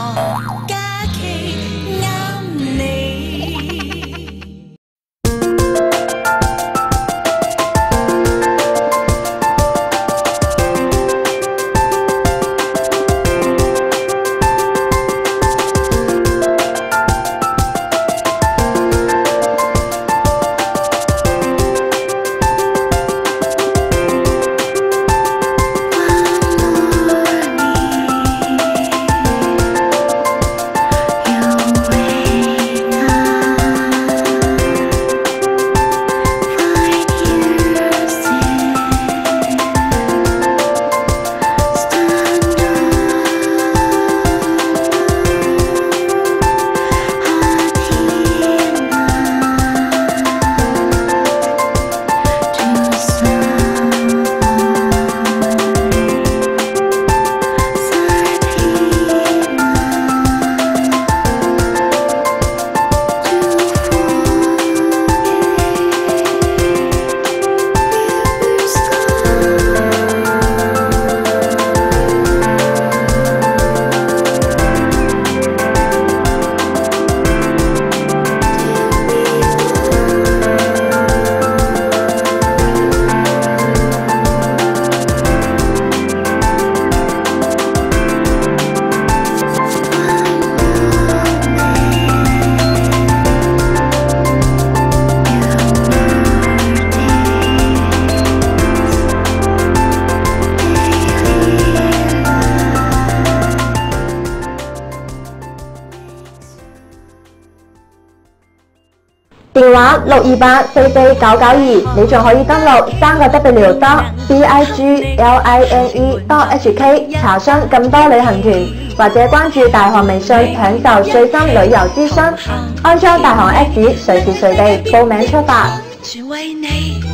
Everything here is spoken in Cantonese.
假期啱你。 電話628449992，你仲可以登錄3個W.bigligne.hk 查詢更多旅行團，或者關注大韓微信享受最新旅遊資訊，安裝大韓 App，隨時隨地報名出發。 全為你。